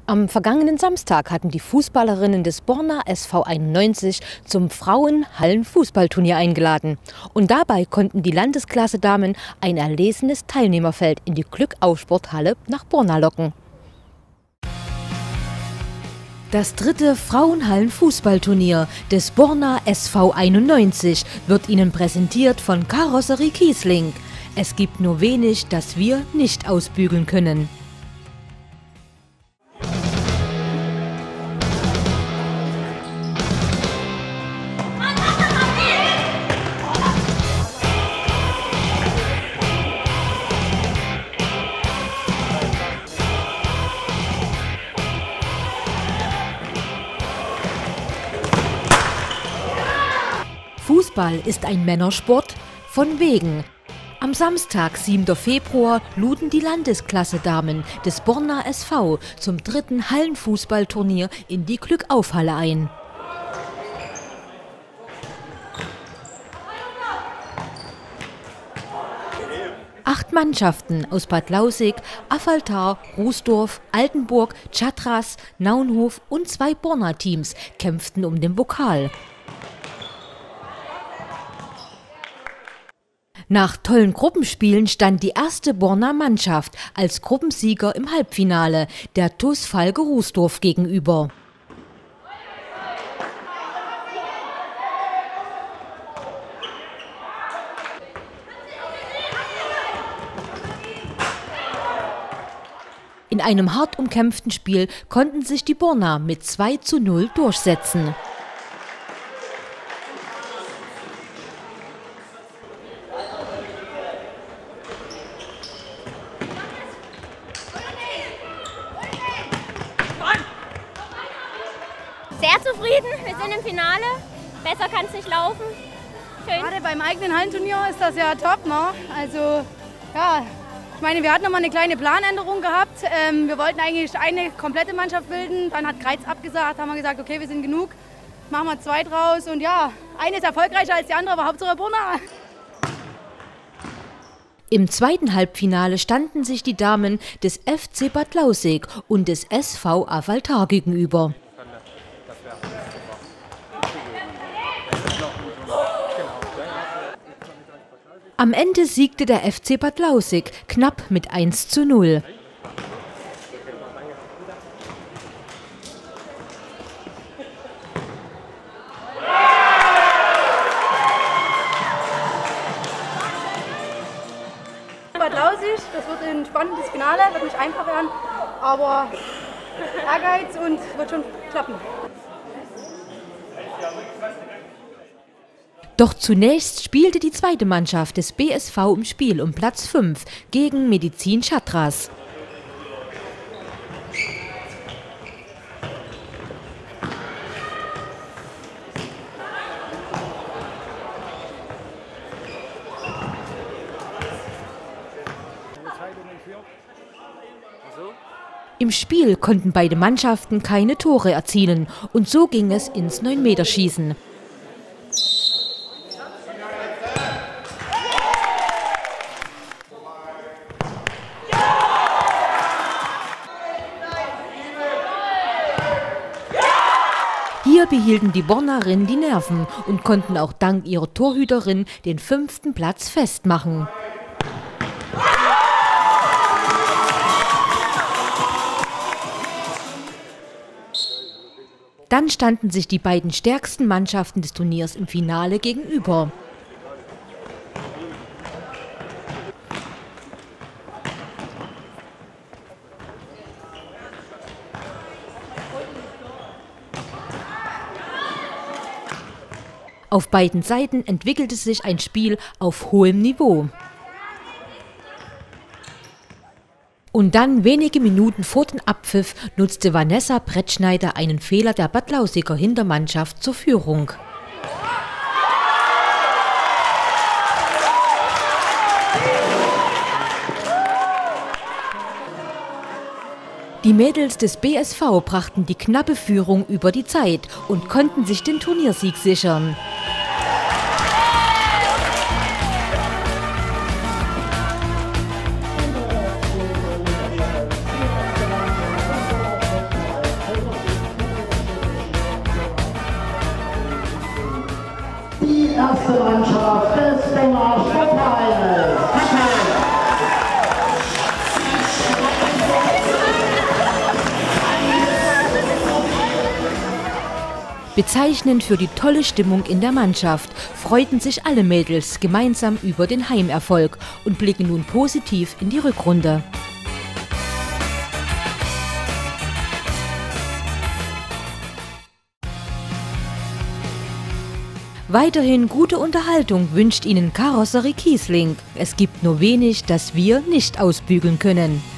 Am vergangenen Samstag hatten die Fußballerinnen des Borna SV 91 zum Frauenhallenfußballturnier eingeladen. Und dabei konnten die Landesklasse-Damen ein erlesenes Teilnehmerfeld in die Glückauf-Sporthalle nach Borna locken. Das dritte Frauenhallenfußballturnier des Borna SV 91 wird Ihnen präsentiert von Karosserie Kiesling. Es gibt nur wenig, das wir nicht ausbügeln können. Fußball ist ein Männersport? Von wegen. Am Samstag, 7. Februar, luden die Landesklasse-Damen des Borna SV zum dritten Hallenfußballturnier in die Glückauf-Halle ein. Acht Mannschaften aus Bad Lausick, Affaltar, Rußdorf, Altenburg, Chatras, Naunhof und 2 Borna-Teams kämpften um den Pokal. Nach tollen Gruppenspielen stand die erste Borna-Mannschaft als Gruppensieger im Halbfinale der TuS Falke Rußdorf gegenüber. In einem hart umkämpften Spiel konnten sich die Borna mit 2:0 durchsetzen. Sehr zufrieden, wir sind im Finale. Besser kann es nicht laufen. Schön. Gerade beim eigenen Hallenturnier ist das ja top, ne? Also, ja, ich meine, wir hatten noch mal eine kleine Planänderung gehabt. Wir wollten eigentlich eine komplette Mannschaft bilden. Dann hat Kreiz abgesagt, haben wir gesagt, okay, wir sind genug. Machen wir 2 draus und ja, eine ist erfolgreicher als die andere, aber Hauptsache Borna. Im zweiten Halbfinale standen sich die Damen des FC Bad Lausick und des SV Affaltar gegenüber. Am Ende siegte der FC Bad Lausick knapp mit 1:0. Bad Lausick, das wird ein spannendes Finale, wird nicht einfach werden, aber Ehrgeiz und wird schon klappen. Doch zunächst spielte die zweite Mannschaft des BSV im Spiel um Platz 5 gegen Medizin Chatras. Im Spiel konnten beide Mannschaften keine Tore erzielen und so ging es ins 9-Meter-Schießen. Hier behielten die Bornerinnen die Nerven und konnten auch dank ihrer Torhüterin den 5. Platz festmachen. Dann standen sich die beiden stärksten Mannschaften des Turniers im Finale gegenüber. Auf beiden Seiten entwickelte sich ein Spiel auf hohem Niveau. Und dann, wenige Minuten vor dem Abpfiff, nutzte Vanessa Brettschneider einen Fehler der Bad Lausicker Hintermannschaft zur Führung. Die Mädels des BSV brachten die knappe Führung über die Zeit und konnten sich den Turniersieg sichern. beste Mannschaft des Bonner Sportvereines. Bezeichnend für die tolle Stimmung in der Mannschaft freuten sich alle Mädels gemeinsam über den Heimerfolg und blicken nun positiv in die Rückrunde. Weiterhin gute Unterhaltung wünscht Ihnen Karosserie Kiesling. Es gibt nur wenig, das wir nicht ausbügeln können.